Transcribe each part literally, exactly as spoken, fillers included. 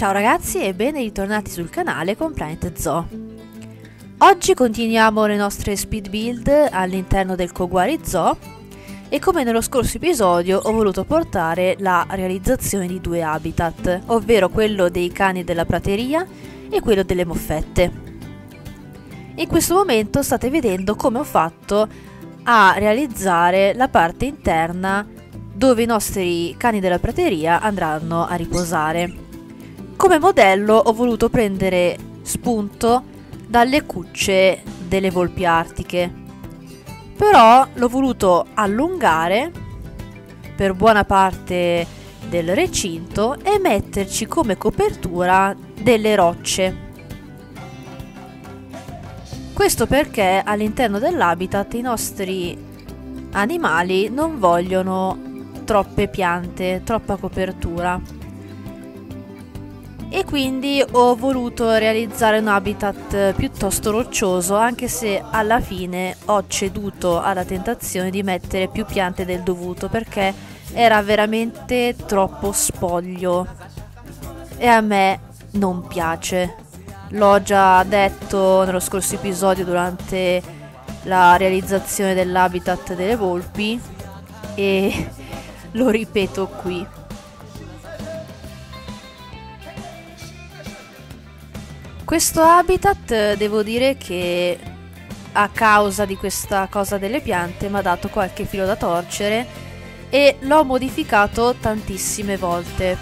Ciao ragazzi e ben ritornati sul canale con Planet Zoo. Oggi continuiamo le nostre speed build all'interno del Koguari Zoo e come nello scorso episodio ho voluto portare la realizzazione di due habitat, ovvero quello dei cani della prateria e quello delle moffette. In questo momento state vedendo come ho fatto a realizzare la parte interna dove i nostri cani della prateria andranno a riposare. Come modello ho voluto prendere spunto dalle cucce delle volpi artiche, però l'ho voluto allungare per buona parte del recinto e metterci come copertura delle rocce. Questo perché all'interno dell'habitat i nostri animali non vogliono troppe piante, troppa copertura. E quindi ho voluto realizzare un habitat piuttosto roccioso, anche se alla fine ho ceduto alla tentazione di mettere più piante del dovuto perché era veramente troppo spoglio e a me non piace. L'ho già detto nello scorso episodio durante la realizzazione dell'habitat delle volpi e lo ripeto qui. Questo habitat devo dire che a causa di questa cosa delle piante mi ha dato qualche filo da torcere e l'ho modificato tantissime volte.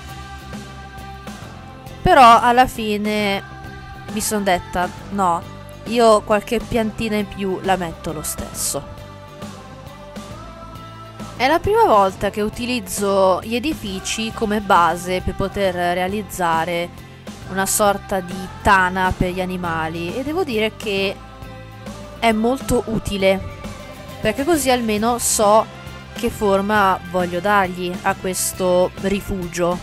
Però alla fine mi sono detta no, io qualche piantina in più la metto lo stesso. È la prima volta che utilizzo gli edifici come base per poter realizzare una sorta di tana per gli animali e devo dire che è molto utile perché così almeno so che forma voglio dargli a questo rifugio.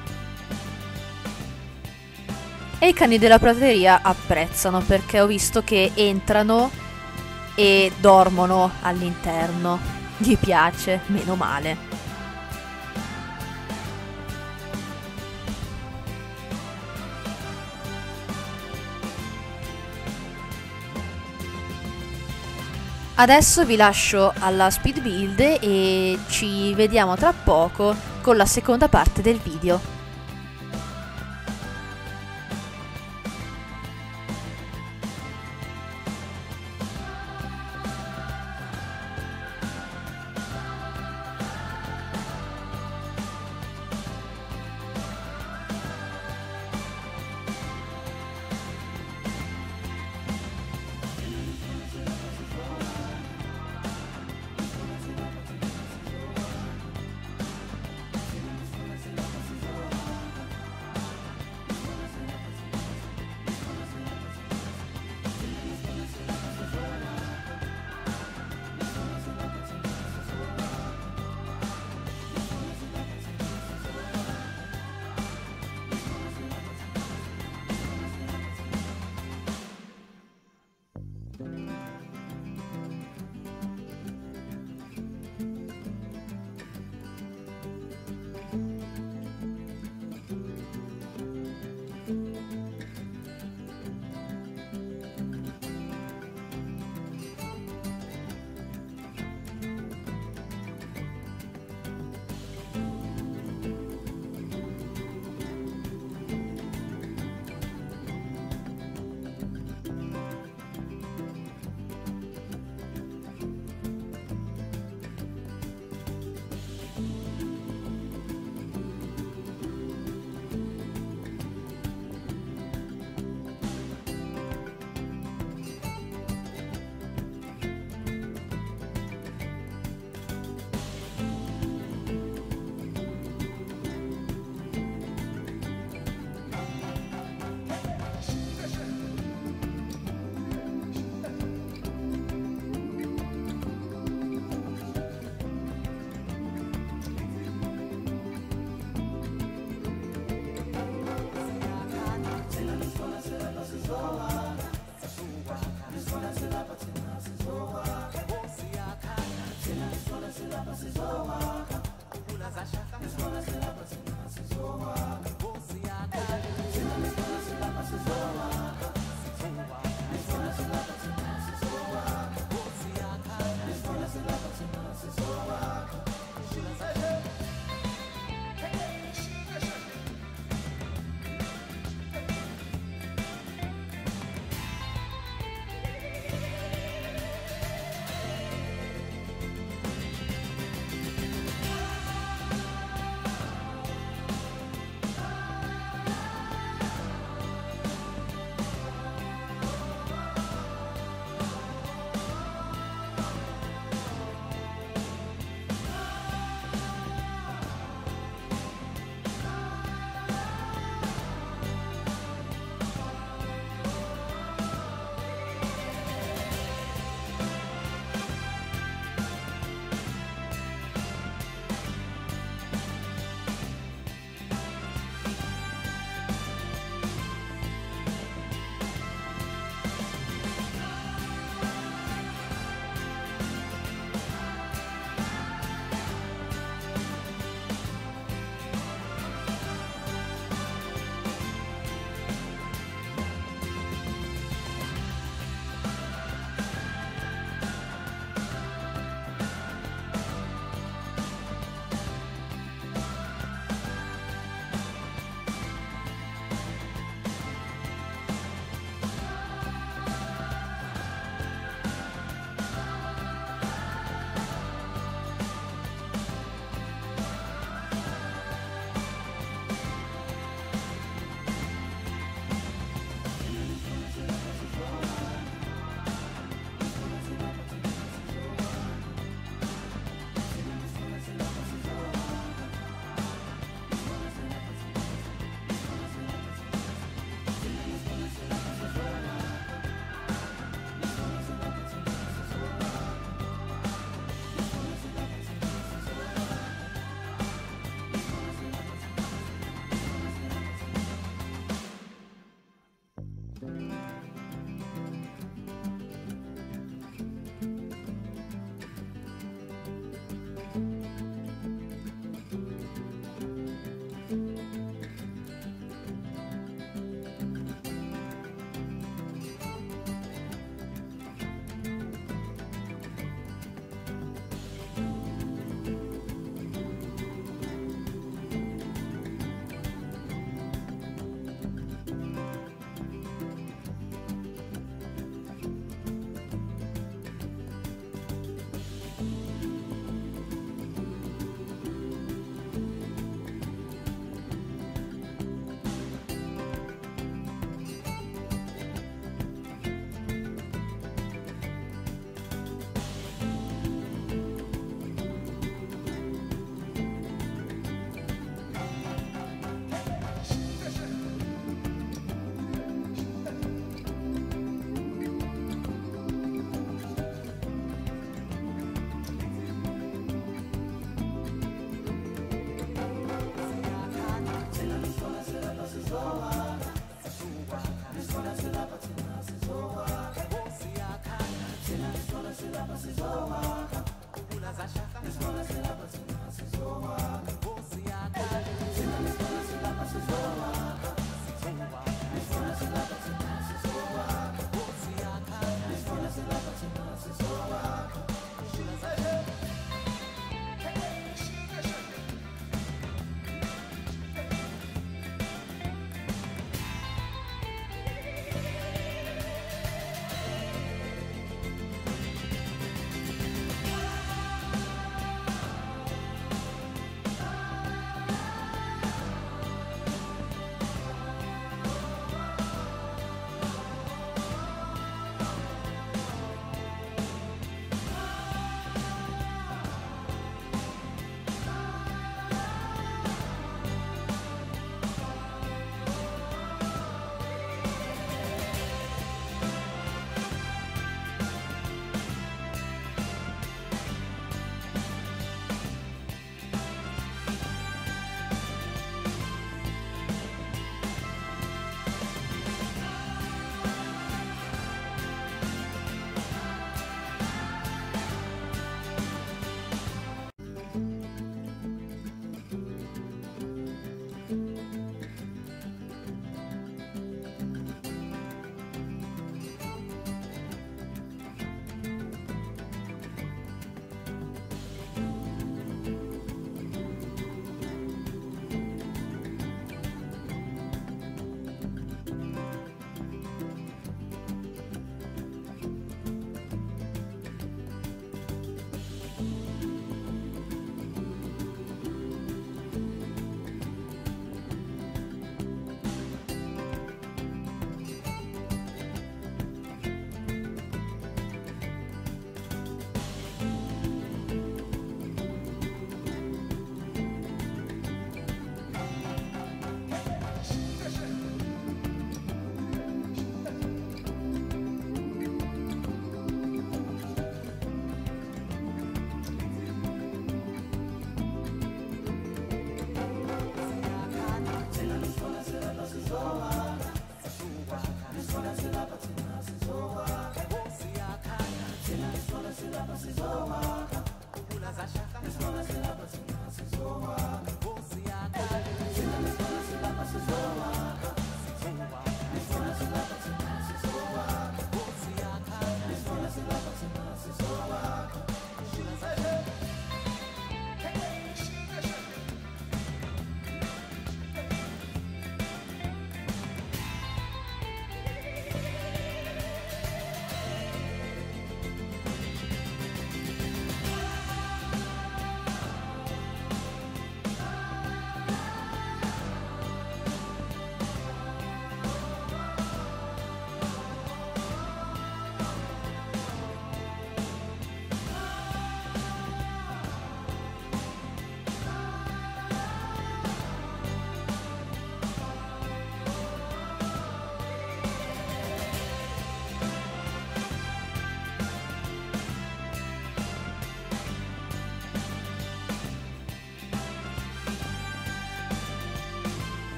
E i cani della prateria apprezzano perché ho visto che entrano e dormono all'interno. Gli piace, meno male. Adesso vi lascio alla speed build e ci vediamo tra poco con la seconda parte del video.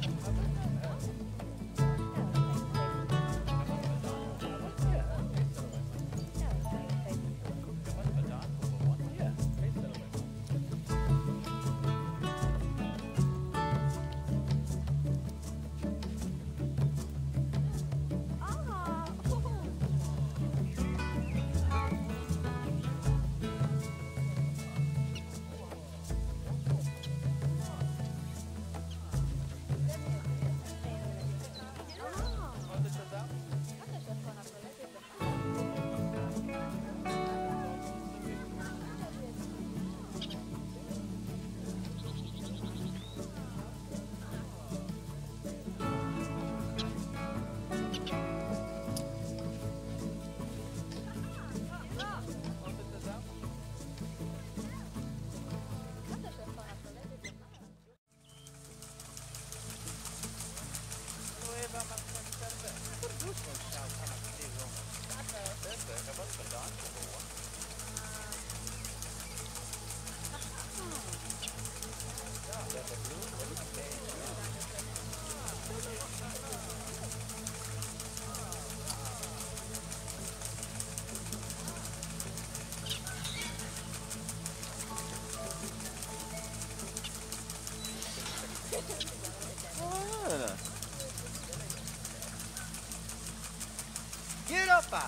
Get up! Uh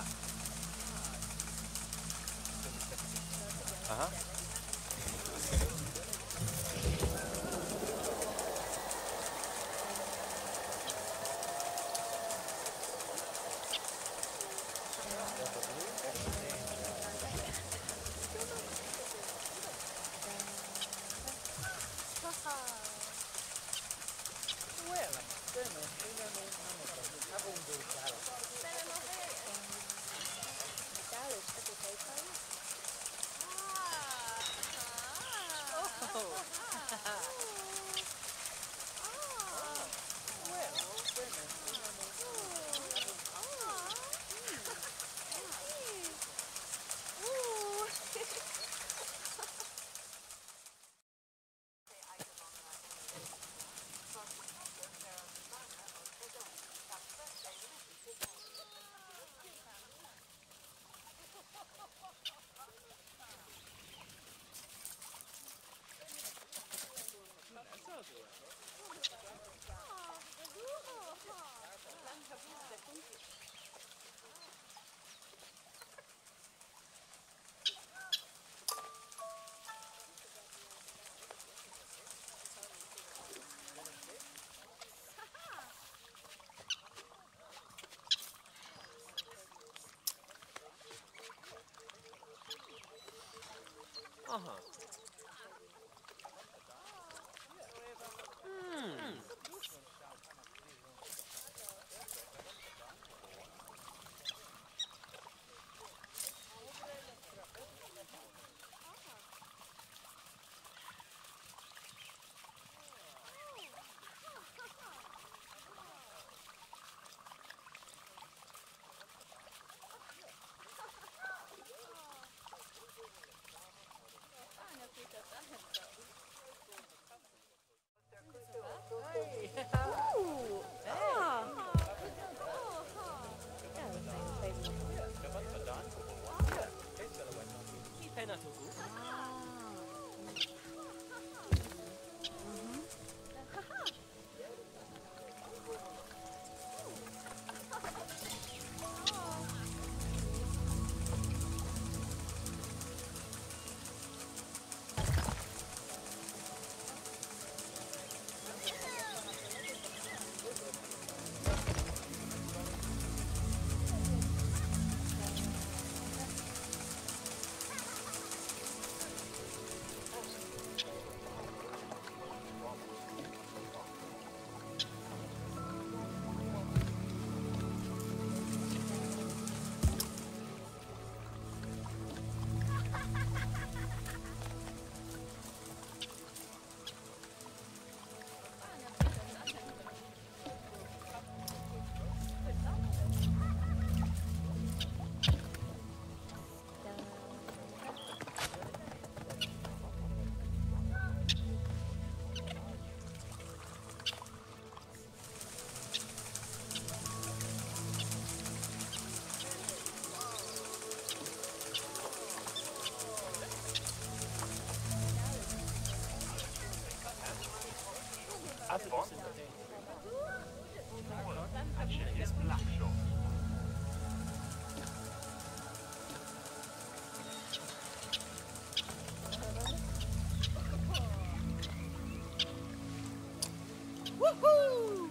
huh. Uh-huh. Hmm. Scusate queste due. Woohoo!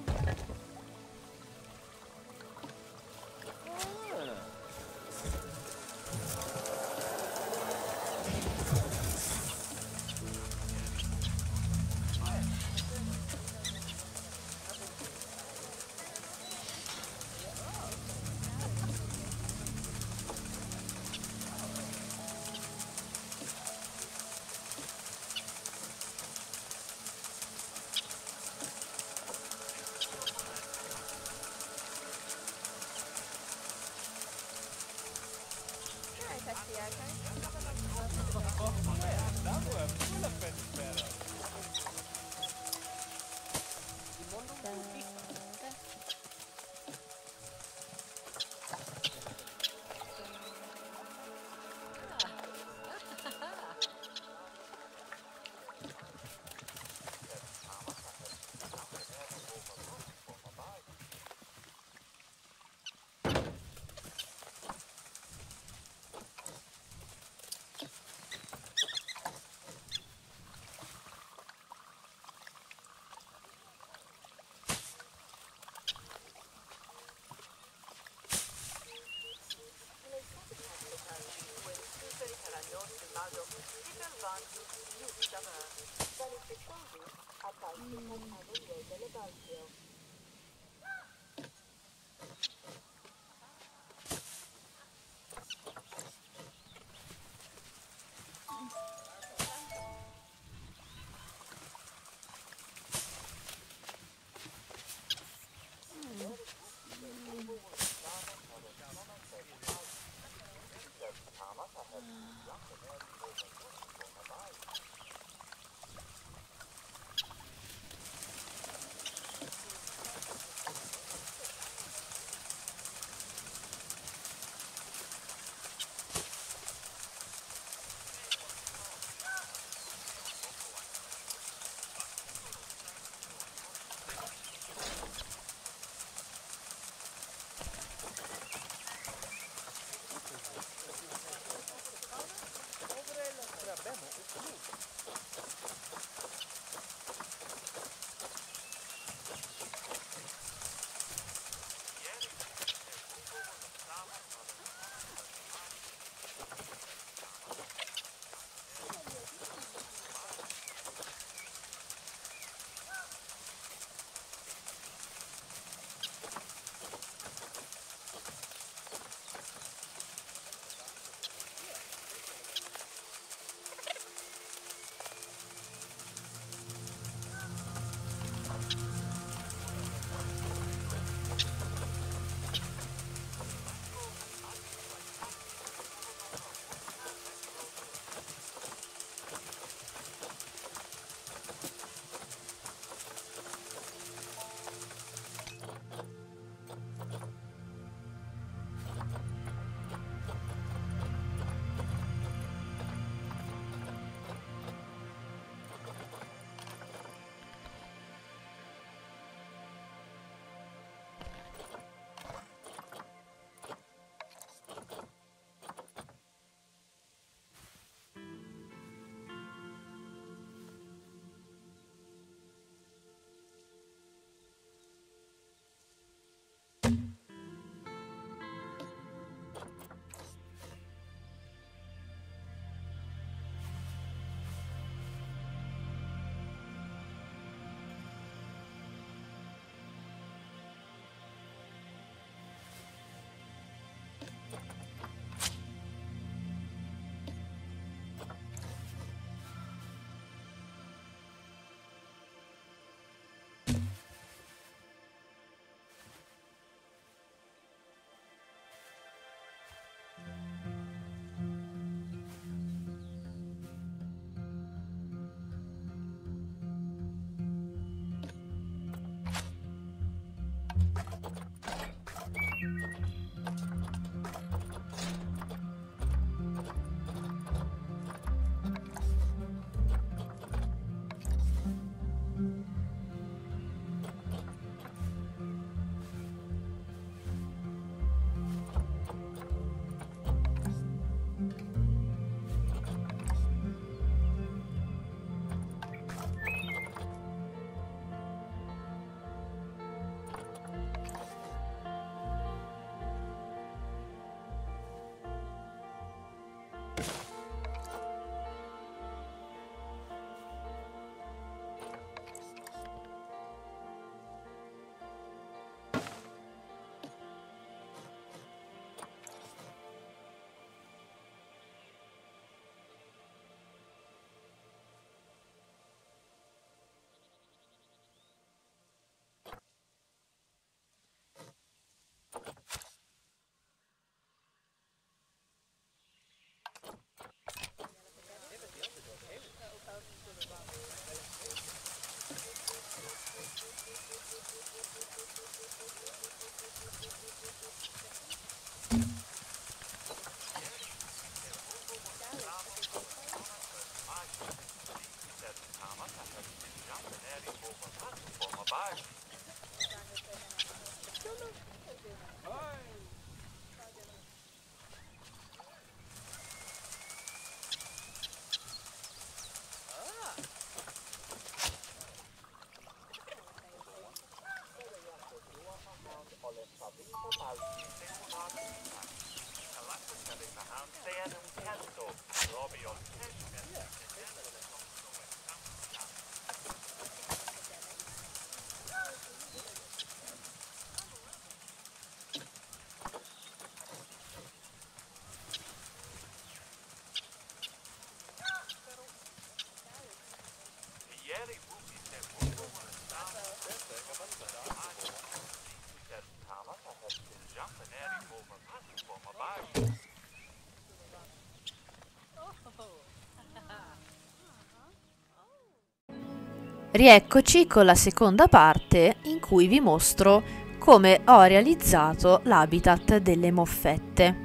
Rieccoci con la seconda parte in cui vi mostro come ho realizzato l'habitat delle moffette.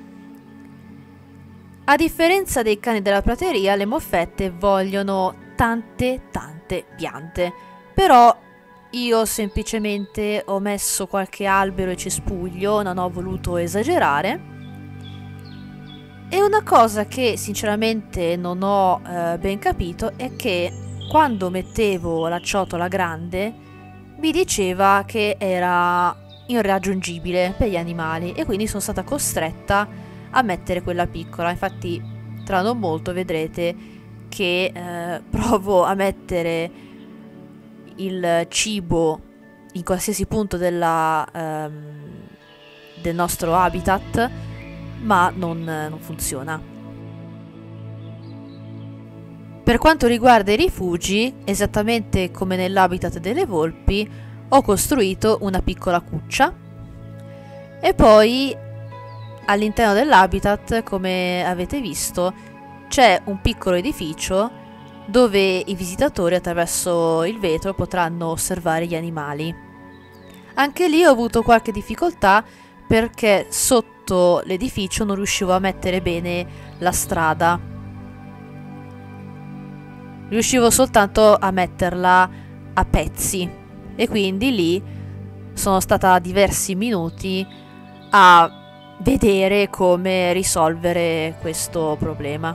A differenza dei cani della prateria, le moffette vogliono tante tante piante, però io semplicemente ho messo qualche albero e cespuglio, non ho voluto esagerare. E una cosa che sinceramente non ho eh, ben capito è che quando mettevo la ciotola grande mi diceva che era irraggiungibile per gli animali e quindi sono stata costretta a mettere quella piccola. Infatti tra non molto vedrete che eh, provo a mettere il cibo in qualsiasi punto della, ehm, del nostro habitat, ma non, non funziona. Per quanto riguarda i rifugi, esattamente come nell'habitat delle volpi, ho costruito una piccola cuccia e poi all'interno dell'habitat, come avete visto, c'è un piccolo edificio dove i visitatori attraverso il vetro potranno osservare gli animali. Anche lì ho avuto qualche difficoltà perché sotto l'edificio non riuscivo a mettere bene la strada. Riuscivo soltanto a metterla a pezzi e quindi lì sono stata diversi minuti a vedere come risolvere questo problema.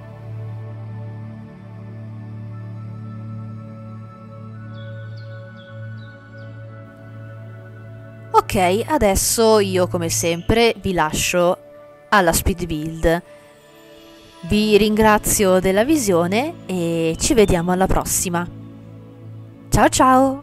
Ok, adesso io come sempre vi lascio alla speed build. Vi ringrazio della visione e ci vediamo alla prossima. Ciao ciao!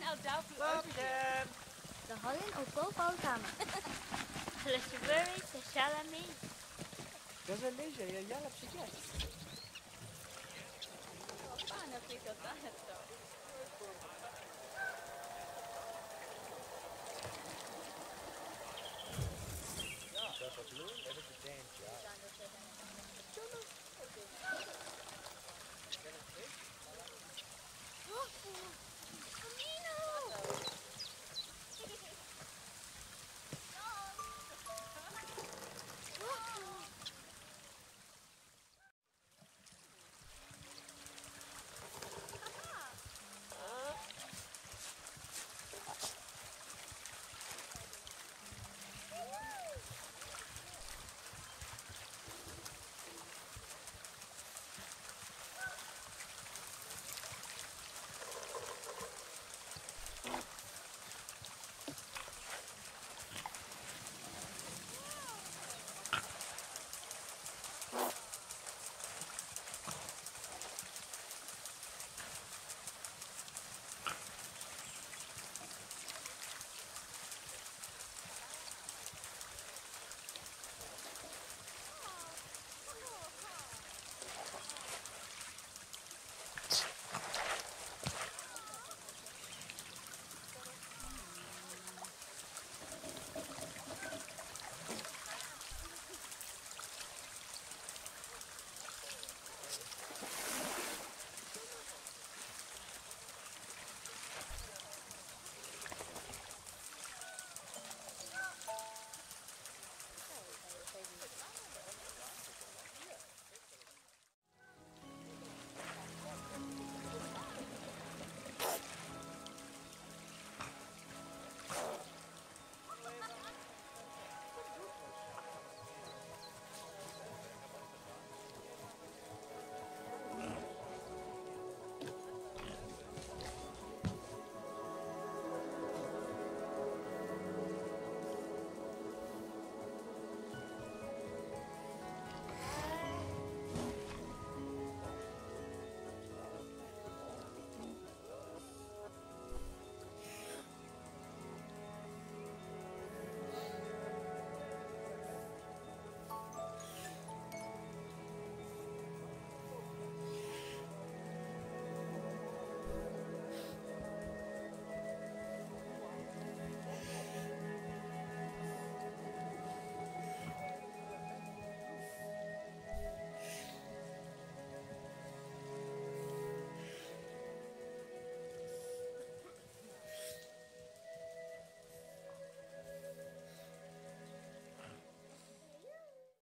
al doubt Loop hem! De hallen op boven kamer. Lysverwys, de Shalamee. Dat is een lezer, je jalap zit jij.